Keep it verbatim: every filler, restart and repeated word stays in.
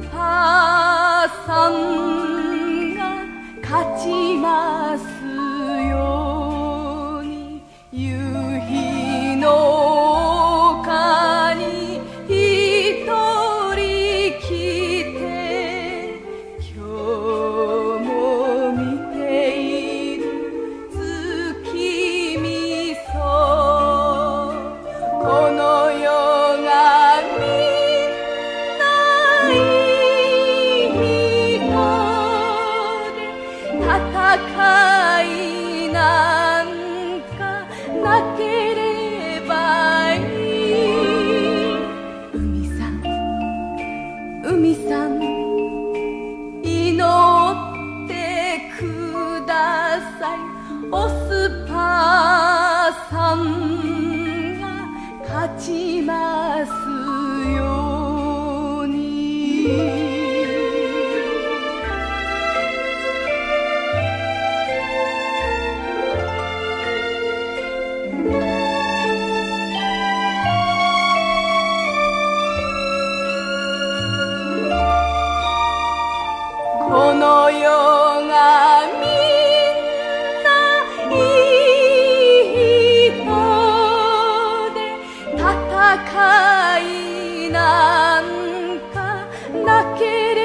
パーさんが勝ちますように、夕日の丘に一人来て、今日も見ている月見草、この世がみんないい人で、戦いなんかなければいい。海さん海さん祈ってください。オスパーさんが勝ちますように。この世がみんないい人で、戦いなんかなければ